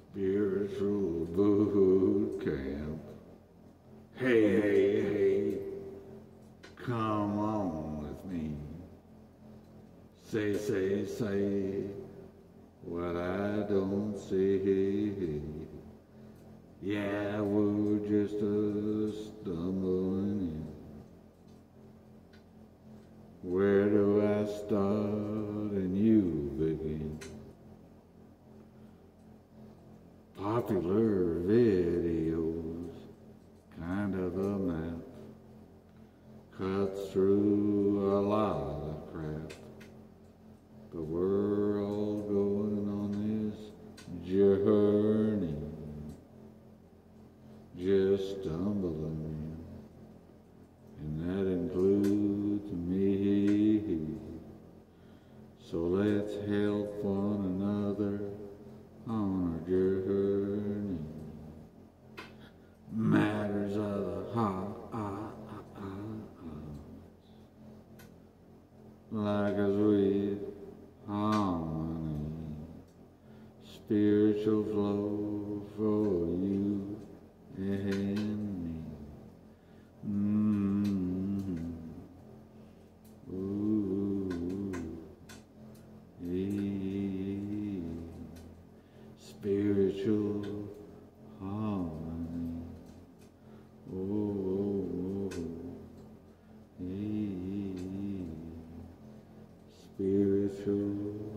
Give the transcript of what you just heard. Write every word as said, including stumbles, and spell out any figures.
Spiritual boot camp. Hey, hey, hey, come on with me. Say, say, say what I don't say. Yeah, we're just a stumbling in. Where do I start and you begin? Popular videos, kind of a map, cuts through a lot of crap. But we're all going on this journey, just stumbling in, and that includes me. So let's help one another on our journey. Matters of the heart, like a sweet harmony, spiritual flow for you and me. Mm-hmm. Ooh, yeah. Spiritual harmony. Oh, yeah. Spiritual